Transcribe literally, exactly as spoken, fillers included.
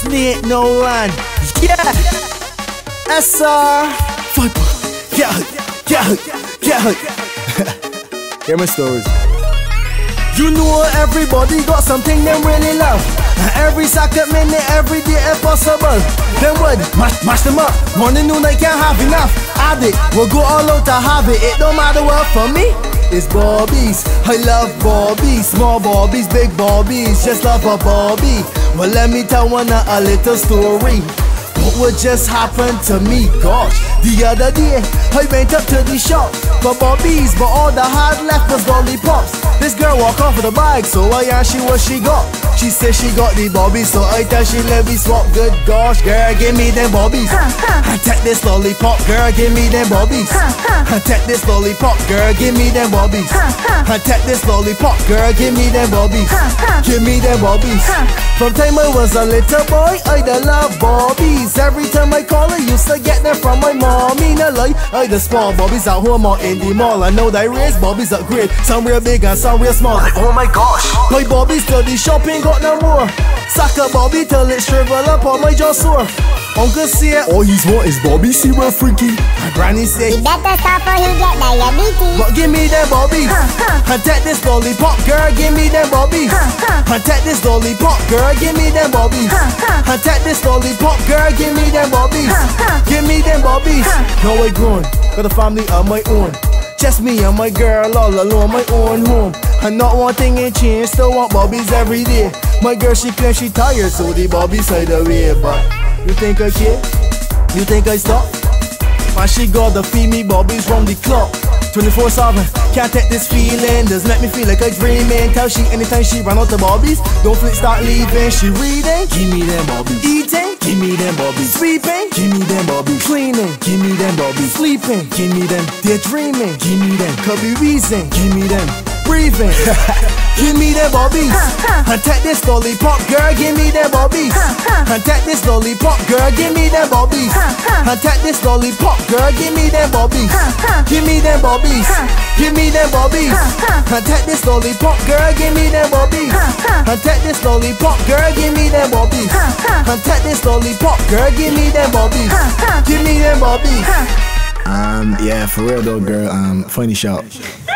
me ain't no land. Yeah, S R Viper. Yeah, yeah, yeah. Hear my stories. You know everybody got something them really love. Every second minute, every day if possible. Then what? Mash, mash them up. Morning, noon, I can't have enough. Addict, we'll go all out to have it. It don't matter what for me. It's Bobbies, I love Bobbies. Small Bobbies, big Bobbies, just love a Bobby. Well, let me tell one a, a little story. What would just happen to me? Gosh, the other day I went up to the shop for Bobbies, but all the had left was lollipops. This girl walked off with a bag, so I asked she what she got. She said she got the Bobbies, so I tell she let me swap. Good gosh, girl, give me them Bobbies. I take this lollipop, girl, give me them Bobbies. I take this lollipop, girl, give me them Bobbies. I take this lollipop, girl, give me them Bobbies. Give me them Bobbies. From time I was a little boy, I da love Bobbies. Every time I call her, used to get them from my mommy. No lie, I the small Bobbies at home or in the mall. I know they raise Bobbies up great, some real big and some real small. Like, oh my gosh, my Bobbies till the shopping got no more. Suck a Bobby till it shrivel up on my jaw sore. Uncle say, all he's want is Bobby, see we're freaky. My granny say, you better stop or he get diabetes. But give me them Bobbies. And take this lollipop, girl, give me them Bobbies. And take this lollipop, girl, give me them Bobbies. And take this lollipop, girl, give me them Bobbies. Give me them Bobbies. Now I grown, got a family of my own. Just me and my girl all alone, my own home. And not one thing ain't changed, still want Bobbies every day. My girl, she claims she tired, so the Bobbies side away. But you think I care? You think I stop? Man, she gotta feed me Bobbies round the clock, twenty-four seven. Can't take this feeling, does make me feel like I dreaming. Tell she anytime she run out the Bobbies, don't flick start leaving. She reading, give me them Bobbies. Eating, give me them Bobbies. Sleeping, give me them Bobbies. Cleaning, give me them Bobbies. Sleeping, give me them. They're dreaming, give me them. Could be reason, give me them. Breathing, give me them Bobbies. And take this lollipop, girl, give me them Bobbies. And take this lollipop, girl, give me them Bobbies. And take this lollipop, girl, give me them Bobbies. Give me them Bobbies. Give me them Bobbies. And take this lollipop, girl, give me them Bobbies. And take this lollipop, girl, give me them Bobbies. And take this lollipop, girl, give me them Bobbies. Give me them Bobbies. Um, yeah, for real though, girl. Um, funny shot.